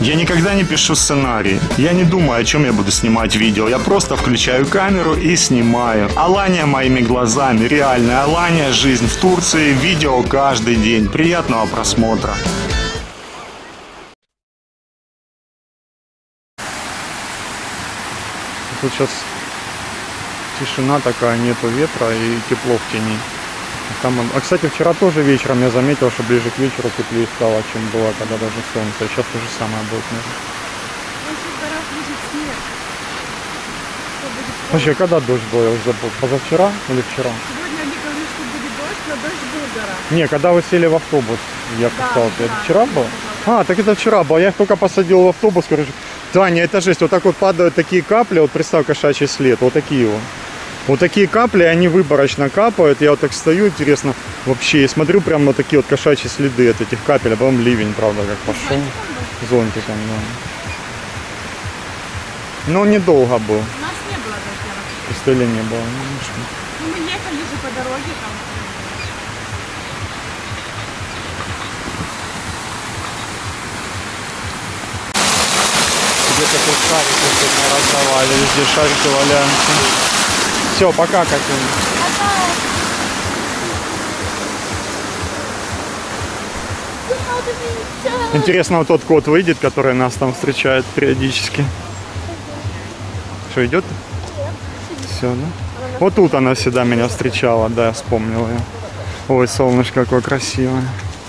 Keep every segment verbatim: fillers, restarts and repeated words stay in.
Я никогда не пишу сценарий. Я не думаю, о чем я буду снимать видео. Я просто включаю камеру и снимаю. Алания моими глазами. Реальная Алания. Жизнь в Турции. Видео каждый день. Приятного просмотра. Тут сейчас тишина такая, нету ветра и тепло в тени. Там, а, кстати, вчера тоже вечером я заметил, что ближе к вечеру теплее стало, чем было, когда даже солнце. Сейчас то же самое будет, наверное. Вообще, когда дождь был, я уже забыл. Позавчера или вчера? Сегодня они говорили, что будет дождь, но дождь был гора. Не, когда вы сели в автобус, я да, писал, да, это вчера да, был? Да. А, так это вчера был. Я их только посадил в автобус, короче. Таня, это жесть. Вот так вот падают такие капли. Вот представь, кошачий след. Вот такие вот. Вот такие капли, они выборочно капают. Я вот так стою, интересно, вообще, и смотрю прям на такие вот кошачьи следы от этих капель. А потом ливень, правда, как пошел. Зонтиком, да. Но недолго был. У нас не было дождя. Пустыли не было. Ну, мы ехали же по дороге там. Где-то тут шарики сегодня раздавали, везде шарики валяются. Все, пока, Катюня. Интересно, вот тот кот выйдет, который нас там встречает периодически. Что, идет? Все, да? Вот тут она всегда меня встречала, да, я вспомнил ее. Ой, солнышко какое красивое.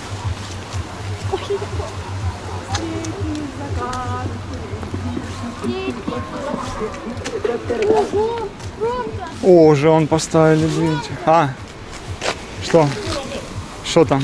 О, уже он поставили, видите. А, что? Что там?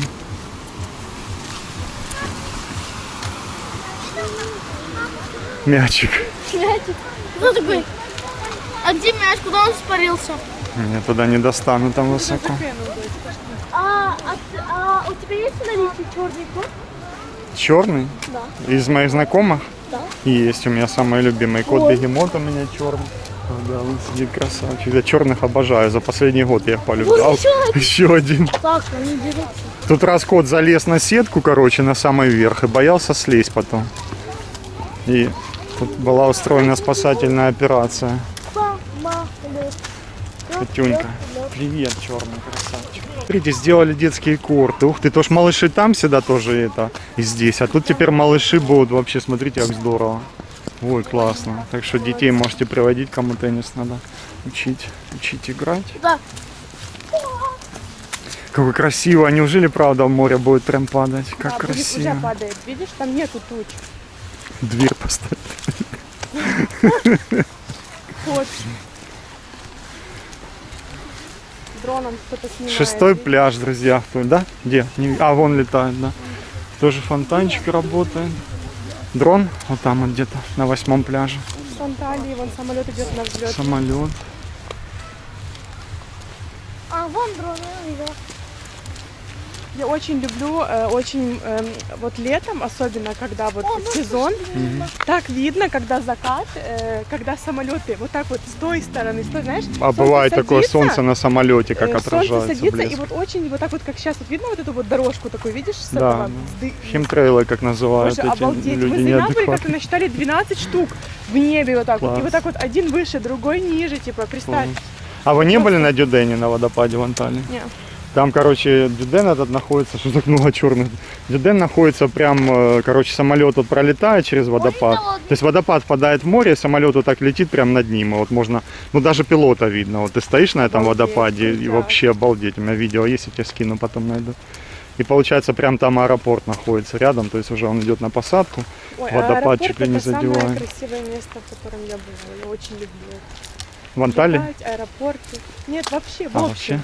Мячик. Мячик? Кто такой? А где мяч? Куда он испарился? Я туда не достану, там высоко. А, а, а у тебя есть в наличии черный кот? Черный? Да. Из моих знакомых? Да. Есть, у меня самый любимый кот бегемот у меня черный. Да, он сидит красавчик. Я черных обожаю. За последний год я их полюблял. Вот еще один. Еще один. Так, они дерутся. Тут раз кот залез на сетку, короче, на самый верх и боялся слезть потом. И тут была устроена спасательная операция. Катюнька, привет, черный красавчик. Смотрите, сделали детские корты. Ух ты, то ж малыши там всегда тоже это и здесь. А тут теперь малыши будут. Вообще, смотрите, как здорово. Ой, классно. Так что детей можете приводить, кому теннис надо учить, учить играть. Да. Какой красиво. Неужели, правда, море будет прям падать? Как да, красиво. Уже падает. Видишь, там нету туч. Дверь поставь. Вот. Дроном кто-то снимает. Шестой пляж, друзья. Да? Где? Не... А, вон летает, да. Тоже фонтанчик работает. Дрон вот там вот где-то на восьмом пляже. В Анталии, вон самолет идет на взлет. Самолет. А вон дрон, я видела. Я очень люблю, э, очень, э, вот летом, особенно когда вот О, сезон, Угу. так видно, когда закат, э, когда самолеты вот так вот с той стороны, с той, знаешь, А бывает садится, такое солнце на самолете, как э, отражается солнце садится, блеск. и вот очень, вот так вот, как сейчас, вот видно вот эту вот дорожку такую, видишь, с Да, этого? да. С ды- Химтрейлы, как называют Боже, эти обалдеть. люди Мы с Динабой как-то неадекватные. насчитали двенадцать штук в небе вот так вот. Класс. И вот так вот один выше, другой ниже, типа, представь. А вы не были на Дюдене, на водопаде в Анталии? Не. Там, короче, Дюден этот находится, что так много черных. Дюден находится прям, э, короче, самолет вот пролетает через водопад. То есть водопад впадает в море, самолет вот так летит прям над ним. И вот можно, ну даже пилота видно. Вот ты стоишь на этом Обалдеть, водопаде и да. вообще обалдеть. У меня видео есть, я тебе скину, потом найду. И получается, прям там аэропорт находится рядом, то есть уже он идет на посадку. Ой, Водопад аэропорт чуть ли не это самое задевает. красивое место, в котором я была. Я очень люблю это. В Анталии? Летать, аэропорты. Нет, вообще, в А, общем. вообще?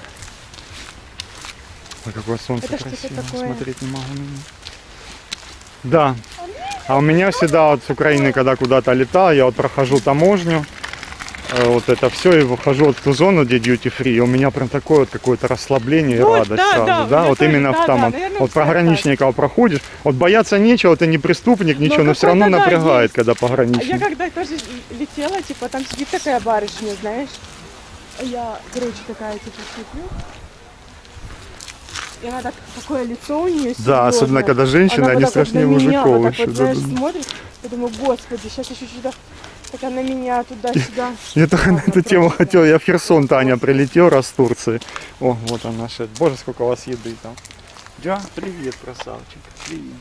Ой, какое солнце Это что-то красивое, такое. смотреть не могу на него. Да. А у меня всегда вот с Украины, когда куда-то летал, я вот прохожу таможню, э, вот это все, и выхожу вот в ту зону, где duty free, и у меня прям такое вот какое-то расслабление и Вот, радость да, сразу, да, да, у меня вот тоже, именно да, в там, да, вот, наверное, вот у всех пограничников проходишь, вот бояться нечего, ты не преступник, ничего, но, все равно какой-то, да, напрягает, есть. когда А пограничник. я когда тоже летела, типа, там сидит такая барышня, знаешь. А я, короче, такая, типа, смотрю. И она так, такое лицо у нее Да, особенно когда женщины, она они вот так вот страшнее на меня мужиков вот так еще. вот, знаешь, да, да. смотрит. Я думаю, господи, сейчас еще что-то такая на меня туда-сюда. Я только на эту тему хотел. Я в Херсон, Таня, прилетел раз с Турции. О, вот она наша. Боже, сколько у вас еды там. Да, привет, красавчик. Привет.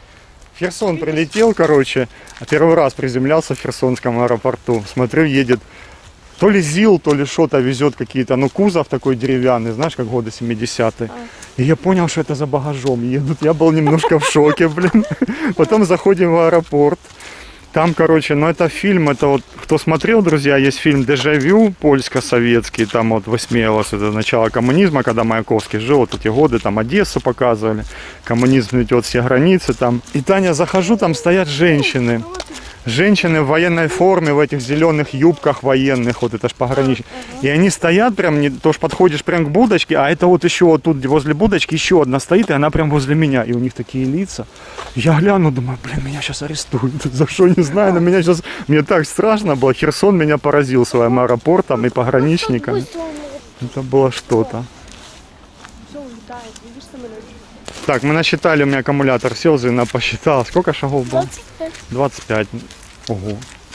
В Херсон прилетел, короче, а первый раз приземлялся в Херсонском аэропорту. Смотрю, едет то ли ЗИЛ, то ли что-то везет какие-то, ну кузов такой деревянный, знаешь, как годы семидесятые. И я понял, что это за багажом едут. Я был немножко в шоке, блин. Потом заходим в аэропорт. Там, короче, ну это фильм, это вот, кто смотрел, друзья, есть фильм «Дежавю» польско-советский, там вот высмеивалось это начало коммунизма, когда Маяковский жил, вот эти годы, там Одессу показывали, коммунизм идет все границы там. И, Таня, захожу, там стоят женщины. Женщины в военной форме, в этих зеленых юбках военных, вот это ж пограничник. И они стоят прям, не то ж подходишь прям к будочке, а это вот еще вот тут возле будочки еще одна стоит, и она прям возле меня. И у них такие лица. Я гляну, думаю, блин, меня сейчас арестуют. За что, не знаю, но меня сейчас... Мне так страшно было. Херсон меня поразил своим аэропортом и пограничниками. Это было что-то. Все улетает, видишь, самолет. Так, мы насчитали, у меня аккумулятор сел, Зина посчитала. Сколько шагов было? двадцать пять. двадцать пять. Ого.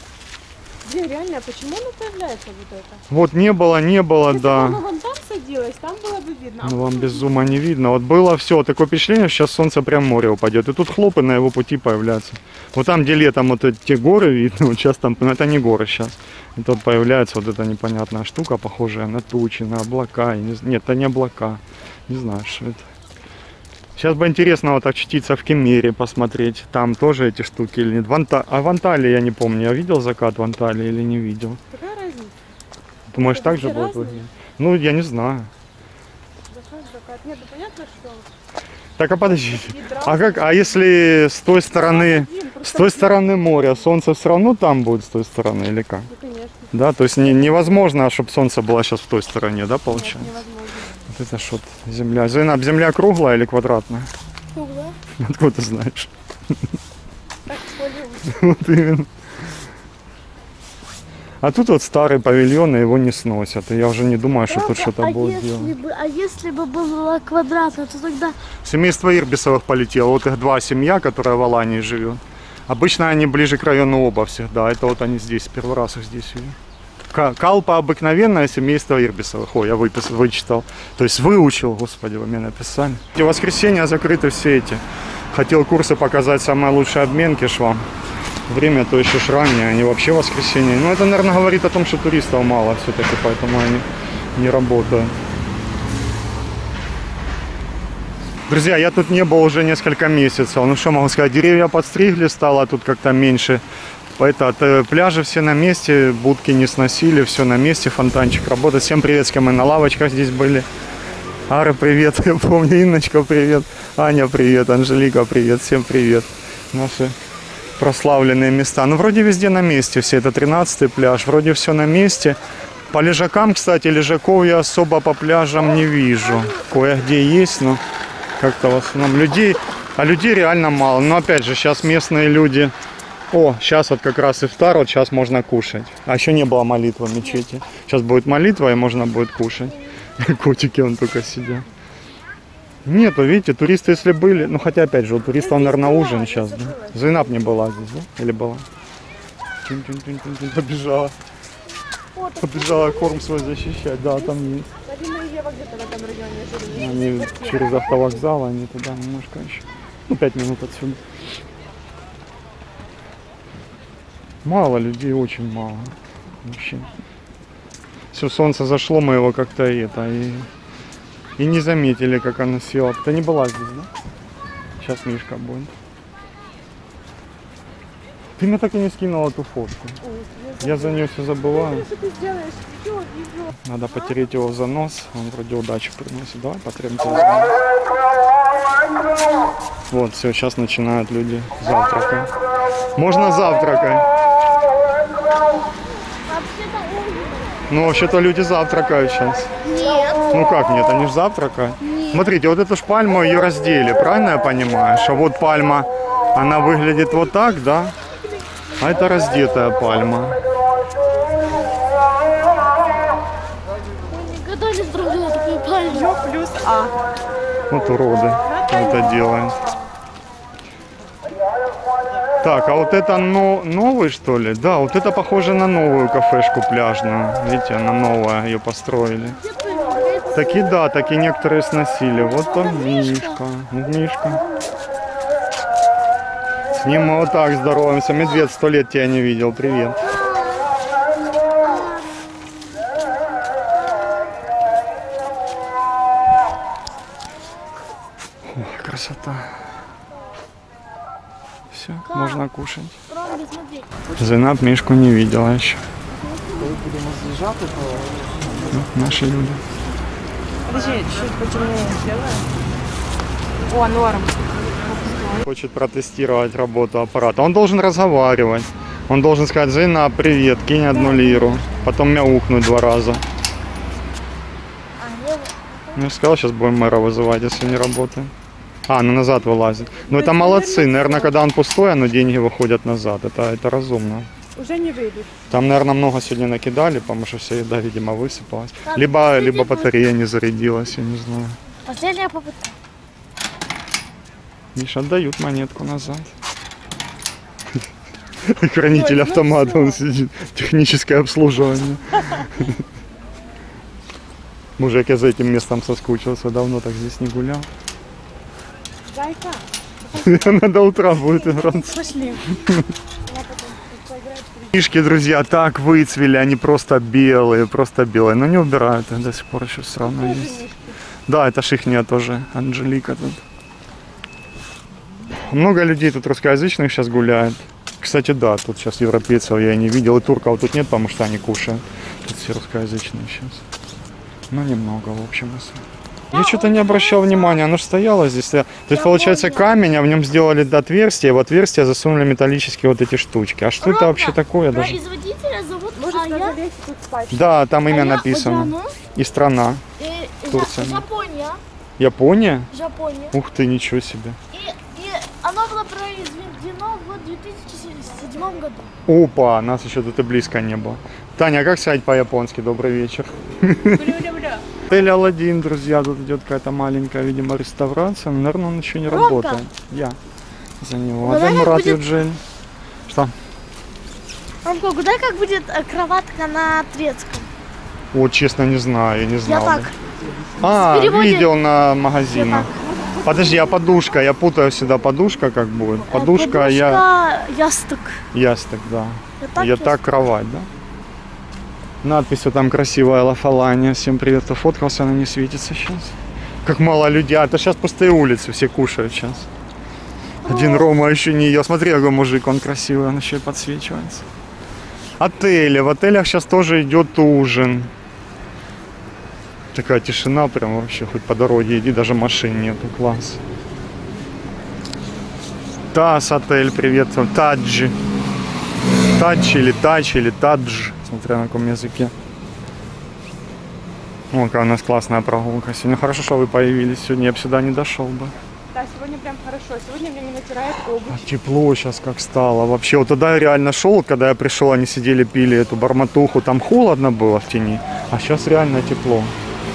Где реально, почему оно появляется вот это? Вот не было, не было, Если бы да. оно вон там садилось, там было бы видно. Ну, вам без зума не видно. Вот было все, такое впечатление, что сейчас солнце прям в море упадет. И тут хлопы на его пути появляются. Вот там, где летом вот эти горы видно, вот сейчас там, ну это не горы сейчас. И тут появляется вот эта непонятная штука, похожая на тучи, на облака. Не... Нет, это не облака. Не знаю, что это. Сейчас бы интересно вот очутиться в Кемере, посмотреть. Там тоже эти штуки или нет. В Анта... А в Анталии я не помню, я видел закат в Анталии или не видел. Какая разница? Думаешь, Это так же все будет разные. выглядеть? Ну, я не знаю. Закат, закат. Нет, ну понятно, что... Так, а подождите. Ядра. А как, а если с той стороны, Один, с просто той один. стороны моря, солнце все равно там будет с той стороны или как? Ну, конечно. Да, то есть не, невозможно, чтобы солнце было сейчас в той стороне, да, Нет, получается? невозможно. Вот это что земля. Зайнаб, земля круглая или квадратная? Круглая. Откуда ты знаешь? Так сложилось. Вот именно. А тут вот старый павильон, и его не сносят. И я уже не думаю, что тут что-то а будет если делать. бы, а если бы было квадратно, то тогда Семейство Ирбисовых полетело. Вот их два семья, которая в Алании живет. Обычно они ближе к району Оба всегда. Это вот они здесь, первый раз их здесь видел. Ка- Калпа обыкновенное, семейство Ирбисовых. Ой, я выпис, вычитал. То есть выучил, господи, вы мне написали. В воскресенье закрыты все эти. Хотел курсы показать, самые лучшие обменки ж вам. Время то еще ж раннее, они вообще в воскресенье. Ну это, наверное, говорит о том, что туристов мало все-таки, поэтому они не работают. Друзья, я тут не был уже несколько месяцев. Ну что могу сказать, деревья подстригли, стало тут как-то меньше. Это, пляжи все на месте, будки не сносили, все на месте, фонтанчик работает. Всем привет, с кем мы на лавочках здесь были. Ара, привет, я помню, Инночка, привет. Аня, привет, Анжелика, привет, всем привет. Наши прославленные места. Ну, вроде везде на месте все. Это тринадцатый пляж, вроде все на месте. По лежакам, кстати, лежаков я особо по пляжам не вижу. Кое-где есть, но как-то в основном людей, а людей реально мало. Но опять же, сейчас местные люди... О, сейчас вот как раз ифтар, вот сейчас можно кушать. А еще не было молитвы в мечети. Сейчас будет молитва, и можно будет кушать. Котики вон только сидят. Нет, видите, туристы если были, ну хотя опять же, у туристов, наверное, ужин сейчас, да? Зайнаб не была здесь, да? Или была? Тин-тин-тин-тин-тин, побежала. Побежала корм свой защищать, да, там есть. Вадима и Ева где-то в этом районе жили. Они через автовокзал, они туда немножко еще. Ну, пять минут отсюда. Мало людей, очень мало. Вообще. Все, солнце зашло, мы его как-то это и, и не заметили, как оно село. Ты не была здесь, да? Сейчас Мишка будет. Ты мне так и не скинула эту фотку. Ой, Я за нее все забываю. Что ты сделаешь? Видео, видео. Надо потереть его за нос. Он вроде удачу приносит. Давай потрем тебя за нос. Вот, все, сейчас начинают люди завтракать. Можно завтракать. вообще-то ужин. Ну, вообще-то люди завтракают сейчас. Нет. Ну как нет, они же завтракают. Смотрите, вот эту ж пальму ее раздели, правильно я понимаю? Что вот пальма, она выглядит вот так, да? А это раздетая пальма. Мы никогда не строили такую пальму. Ё плюс А. Вот уроды это делают. Так, а вот это но, новый, что ли? Да, вот это похоже на новую кафешку пляжную. Видите, она новая, ее построили. Таки да, таки некоторые сносили. Вот он, Мишка. Вот Мишка. С ним мы вот так здороваемся. Медведь, сто лет тебя не видел. Привет. О, красота. Все, можно кушать. Ромби, смотри. Зайнаб Мишку не видела еще. Ну, наши люди. Подожди, чуть потемнее сделаем. О, норм. Хочет протестировать работу аппарата. Он должен разговаривать. Он должен сказать: Зайнаб, привет, кинь одну лиру. Потом мяукнуть два раза. Ну, я сказал, сейчас будем мэра вызывать, если не работает. А, ну назад вылазит. Ну это молодцы. Наверное, когда он пустой, оно деньги выходят назад. Это, это разумно. Уже не выйдет. Там, наверное, много сегодня накидали, потому что вся еда, видимо, высыпалась. Так, Либо, последний либо путь. батарея не зарядилась, я не знаю. Последняя попытка. Миша, отдают монетку назад. Хранитель Ой, ну автомата, всё. он сидит. Техническое обслуживание. Мужик, я за этим местом соскучился, давно так здесь не гулял. Зайка, Она до утра будет играться. пошли. Мишки, друзья, так выцвели, они просто белые, просто белые. Но не убирают их до сих пор еще все равно есть. Да, это ж ихняя тоже, Анжелика тут. Много людей тут русскоязычных сейчас гуляет. Кстати, да, тут сейчас европейцев я и не видел, и турков тут нет, потому что они кушают. Тут все русскоязычные сейчас. Ну, немного, в общем. Я что-то не обращал внимания, оно же стояло здесь. То есть, получается, камень, а в нем сделали отверстие, и в отверстие засунули металлические вот эти штучки. А что это вообще такое даже? Производителя зовут Может, Ая. даже весь тут спать. Да, там имя Ая написано. Одяну. И страна. И Жа- Турция. Япония. Япония? Япония. Ух ты, ничего себе. И, и оно было произведено в две тысячи седьмом году. Опа, нас еще тут и близко не было. Таня, а как сказать по-японски «добрый вечер»? Бля-бля-бля. Отель Аладдин, друзья, тут идет какая-то маленькая, видимо, реставрация. Но, наверное, он еще не Ромка. работает. Я за него. А Давай ты, как Мурат будет- Юджель. Что? Ромко, куда как будет э, кроватка на турецком? Вот, честно, не знаю, я не Я знал. так. А, в переводе- видел на Я магазинах. так. Подожди, а подушка? Я путаю всегда подушка, как будет. Э, Подушка, а я Подушка, ясток. ясток, да. Я так Я ясток. так кровать, да? Надпись вот там красивая, Лафалания. Всем привет, кто фоткался, она не светится сейчас. Как мало людей. А это сейчас пустые улицы, все кушают сейчас. Один Рома еще не ел. Смотри, какой мужик, он красивый, он еще и подсвечивается. Отели. В отелях сейчас тоже идет ужин. Такая тишина прям вообще, хоть по дороге иди, даже машин нету, класс. Тас отель, привет, Таджи. Тадж или Тач или Тадж, смотря на каком языке. О, какая у нас классная прогулка. Сегодня хорошо, что вы появились. Сегодня я бы сюда не дошел бы. Да, сегодня прям хорошо. Сегодня мне не натирает обувь. А тепло сейчас как стало. Вообще, вот тогда я реально шел, вот когда я пришел, они сидели, пили эту барматуху. Там холодно было в тени, а сейчас реально тепло.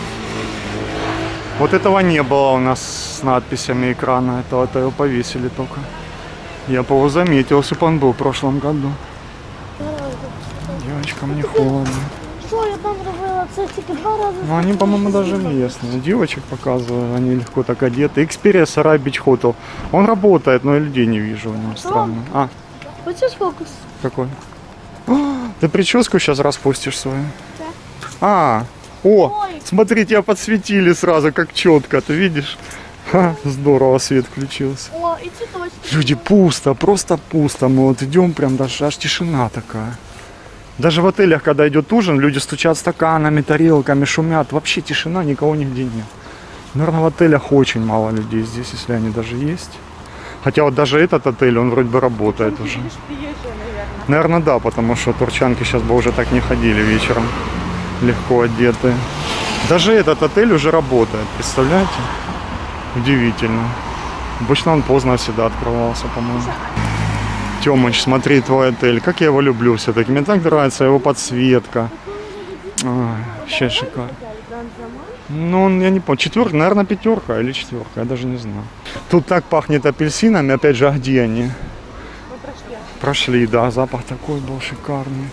Вот этого не было у нас с надписями экрана. Это, это его повесили только. Я бы его заметил, если бы он был в прошлом году. Девочкам не холодно. Что я там робила? Це тільки два рази. Ну, они, по-моему, даже местные. Девочек показываю, они легко так одеты. Xperia Sarai Beach Hotel. Он работает, но я людей не вижу в нем. Странно. А, Хочеш фокус? какой? А, ты прическу сейчас распустишь свою? Да. А, о, Ой. смотри, тебя подсветили сразу, как четко, ты видишь? Ха, здорово, свет включился. О, і цвіточки. Люди, пусто, просто пусто. Мы вот идем, прям даже аж тишина такая. Даже в отелях, когда идет ужин, люди стучат стаканами, тарелками, шумят. Вообще тишина, никого нигде нет. Наверное, в отелях очень мало людей здесь, если они даже есть. Хотя вот даже этот отель, он вроде бы работает Ты уже. видишь, приезжие, наверное. Наверное, да, потому что турчанки сейчас бы уже так не ходили вечером. Легко одетые. Даже этот отель уже работает, представляете? Удивительно. Обычно он поздно всегда открывался, по-моему. Тёмыч, смотри твой отель. Как я его люблю все-таки. Мне так нравится его подсветка. Ой, вообще шикарно. Ну, он, я не помню, четверка, наверное, пятерка или четверка, я даже не знаю. Тут так пахнет апельсинами, опять же, а где они? Мы прошли Прошли, да, запах такой был шикарный.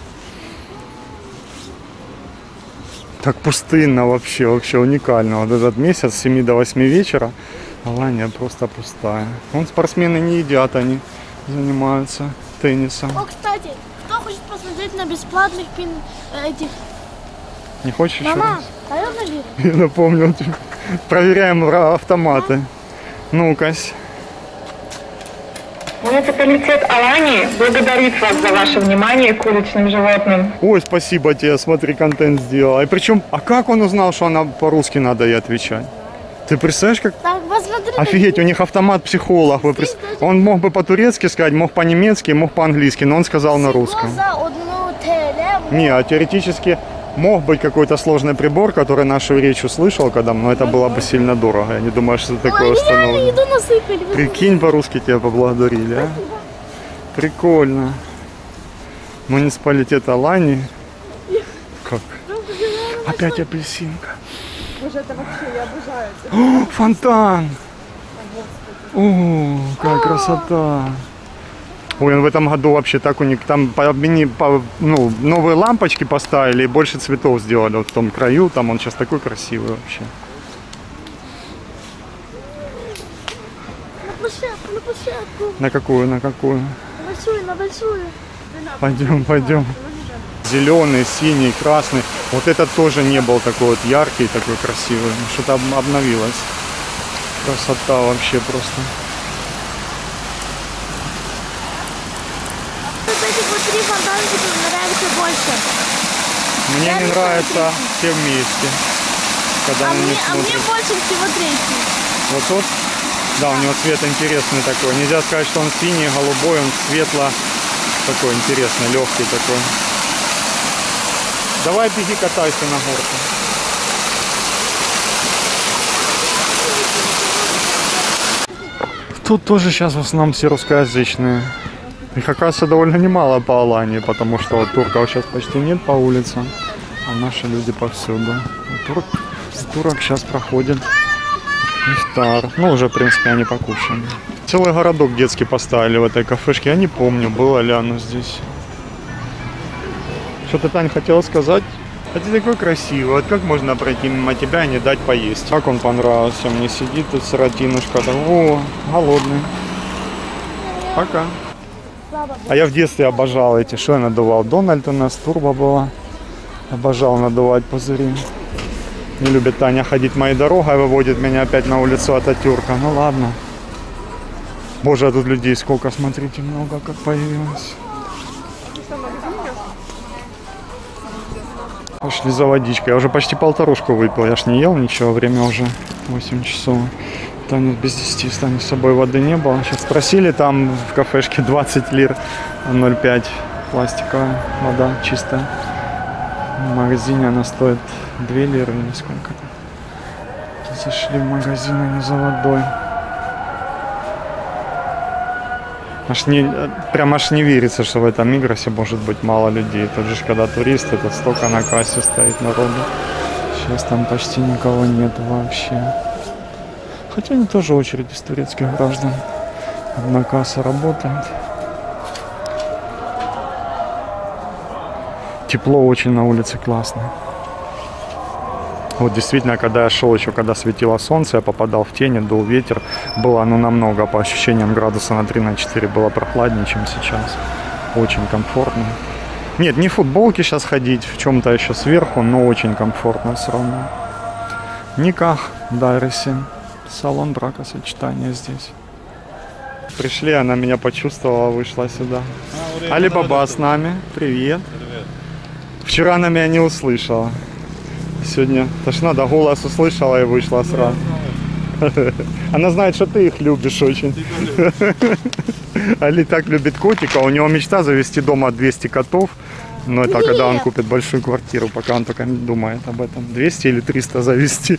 Так пустынно вообще, вообще уникально. Вот этот месяц с семи до восьми вечера, Алания просто пустая. Вон спортсмены не едят, они занимаются теннисом. О, кстати, кто хочет посмотреть на бесплатных пин этих? Не хочешь еще Мама, раз? а я наверное. Я напомнил тебе. Проверяем автоматы. Ну-кась. Муниципалитет Алании благодарит вас за ваше внимание к уличным животным. Ой, спасибо тебе, смотри, контент сделал. И причем, а как он узнал, что она по-русски надо ей отвечать? Ты представляешь, как... Так, посмотри. Офигеть, у них автомат-психолог. Вы пред- Он мог бы по-турецки сказать, мог по-немецки, мог по-английски, но он сказал на русском. За одну ТЛ. Не, а теоретически мог быть какой-то сложный прибор, который нашу речь услышал, когда, но это было бы сильно дорого. Я не думаю, что такое Ой, реально установлено. еду насыпали. Вы Прикинь, по-русски тебя поблагодарили, а? Прикольно. Муниципалитет Алании. Как? Опять апельсинка. Боже, это вообще, я обожаю это. О, фонтан! О, какая красота! Ой, он в этом году вообще так уник. Там по, мини- по- ну, новые лампочки поставили и больше цветов сделали вот в том краю. Там он сейчас такой красивый вообще. На площадку, на площадку. На какую, на какую? На большую, на большую. Пойдем, пойдем. Зеленый, синий, красный. Вот этот тоже не был такой вот яркий, такой красивый. Что-то об- обновилось. Красота вообще просто. Вот эти вот три фонтанчика мне нравятся больше. Мне Я не не нравится все вместе. Когда А на мне, них а мне смотришь. больше всего третий. Вот тот, да, у него цвет интересный такой. Нельзя сказать, что он синий, голубой, он светло такой интересный, легкий такой. Давай беги, катайся на горке. Тут тоже сейчас в основном все русскоязычные. Их, оказывается, довольно немало по Алании, потому что вот турков сейчас почти нет по улицам, а наши люди повсюду. И тур- турок сейчас проходит ифтар. Ну, уже, в принципе, они покушали. Целый городок детский поставили в этой кафешке. Я не помню, было ли оно здесь. Что-то, Тань, хотела сказать? А ты такой красивый. Вот как можно пройти мимо тебя и не дать поесть? Как он понравился? Мне сидит тут сиротинушка. Так, о, голодный. Пока. А я в детстве обожал эти. Что я надувал? Дональд у нас, турбо была. Обожал надувать пузыри. Не любит Таня ходить моей дорогой, выводит меня опять на улицу Ататюрка. Ну ладно. Боже, а тут людей сколько, смотрите, много как появилось. Пошли за водичкой. Я уже почти полторушку выпил. Я ж не ел ничего, время уже восемь часов. Таня без десяти, с Таней с собой воды не было. Сейчас спросили там в кафешке двадцать лир, ноль пять пластиковая вода чистая. В магазине она стоит две лиры или сколько-то. Зашли в магазин, а не за водой. Аж не, прям аж не верится, что в этом Мигросе может быть мало людей. Тут же, когда туристы, то столько на кассе стоит народу. Сейчас там почти никого нет вообще. Хотя не тоже очередь из турецких граждан. Одна касса работает. Тепло очень на улице, классно. Вот действительно, когда я шел еще, когда светило солнце, я попадал в тени, дул ветер. Было ну намного, по ощущениям, градуса на три-четыре было прохладнее, чем сейчас. Очень комфортно. Нет, не в футболке сейчас ходить, в чем-то еще сверху, но очень комфортно все равно. Никах, Дайресе. Салон бракосочетания здесь. Пришли, она меня почувствовала, вышла сюда. Али-Баба с нами. Привет. Вчера она меня не услышала. Сегодня, то ж надо, голос услышала и вышла сразу. Она знает, что ты их любишь очень. Али так любит котика. У него мечта завести дома двести котов. Но это Нет. когда он купит большую квартиру, пока он только думает об этом. двести или триста завести.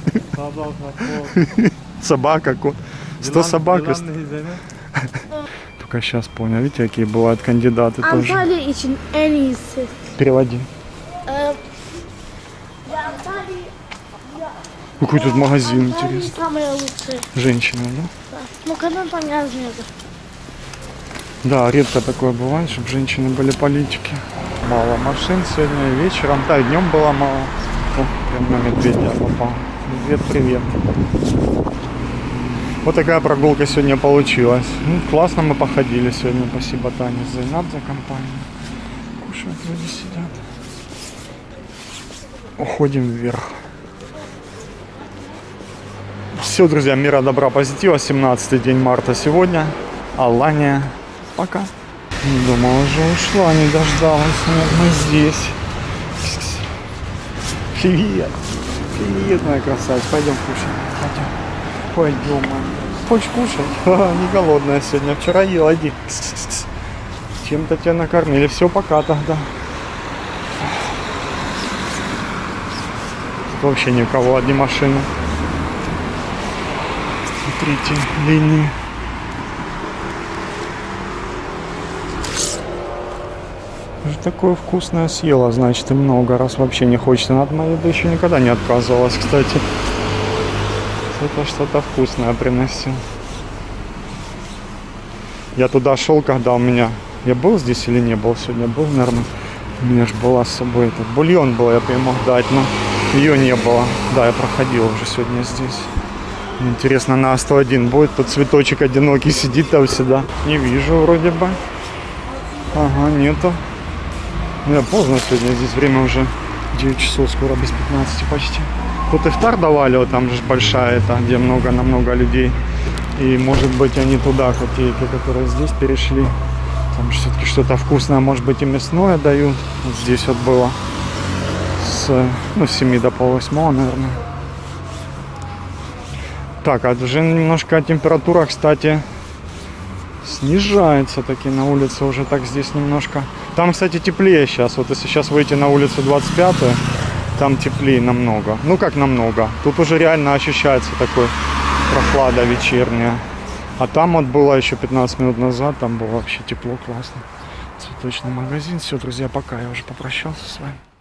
Собака, кот. сто собак. Только сейчас понял. Видите, какие бывают кандидаты тоже. Анталия için en iyisi. Переводи. Э, Анталия, Какой тут магазин Анталия интересный. самая лучшая. Женщина, да? Ну, когда там я знаю. Да, редко такое бывает, чтобы женщины были политики. Мало машин сегодня вечером, да, и днем было мало. О, прям на медведя попал. Медведь, привет. Вот такая прогулка сегодня получилась. Ну, классно мы походили сегодня. Спасибо Тане Зайнаб за компанию. Кушают, люди сидят. Уходим вверх. Все, друзья, мира, добра, позитива. семнадцатый день марта сегодня. Алания. Пока. Думала, уже ушла, не дождалась. Нет, мы здесь. Привет. Привет, моя красавица. Пойдем кушать. Пойдем. Пойдем. Хочешь кушать? Ха, не голодная сегодня. Вчера ела, иди. Чем-то тебя накормили. Все, пока тогда. Тут вообще никого, одни машины. Третьей линии. Что такое вкусное съела, значит, и много раз вообще не хочется. От моей еды еще никогда не отказывалась, кстати. Это что-то вкусное приносил. Я туда шел, когда у меня... Я был здесь или не был сегодня? Был, наверное. У меня же была с собой этот бульон был, я бы ей мог дать, но ее не было. Да, я проходил уже сегодня здесь. Интересно, на сто один будет? Тут цветочек одинокий сидит там всегда. Не вижу вроде бы. Ага, нету. Я поздно сегодня, здесь время уже девять часов, скоро без пятнадцати почти. Тут ифтар давали, вот там же большая это, где много, намного людей. И может быть они туда, котейки, которые здесь перешли. Там все-таки что-то вкусное, может быть и мясное дают. Вот здесь вот было с, ну, с семи до полвосьмого, наверное. Так, а уже немножко температура, кстати, снижается таки на улице уже так здесь немножко. Там, кстати, теплее сейчас. Вот если сейчас выйти на улицу двадцать пятую, там теплее намного. Ну как намного. Тут уже реально ощущается такой прохлада вечерняя. А там вот было еще пятнадцать минут назад, там было вообще тепло, классно. Цветочный магазин. Все, друзья, пока. Я уже попрощался с вами.